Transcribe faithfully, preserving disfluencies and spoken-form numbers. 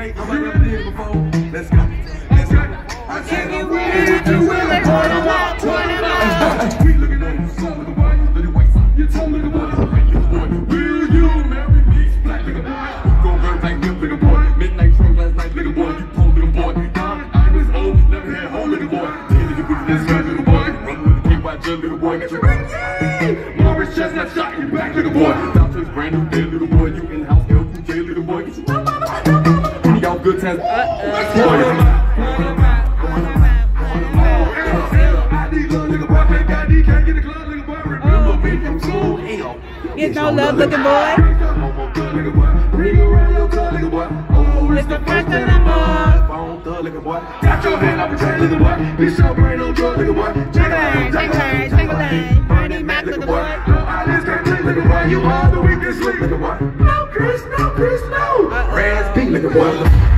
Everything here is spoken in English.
ain't nobody ever did it before. Let's go. Let's go. I said I'm with you. We looking at you, so looking boy. Dirty white side. You told looking boy. Looking boy. Will you marry me? Black looking boy. Go burn like milk looking boy. Midnight drunk last night looking boy. You told looking boy. I was old, never had home looking boy. Ten nigga with this guy looking boy. Run with the K Y J looking boy. Get your ring. Morris chestnut shot you back looking boy. Down to his brand new day looking boy. You in house L two J looking boy. Get your y'all good times. Uh-uh. Get no love, looking boy. Mister Franklin, boy. Got your hand up and tell looking boy. This your brain on drug looking boy. Jingle, jingle, jingle, Bernie Mac, looking boy. No eyelids can't take looking boy. You are the weakest link looking boy. No Chris, no Chris, no. Raz P looking boy.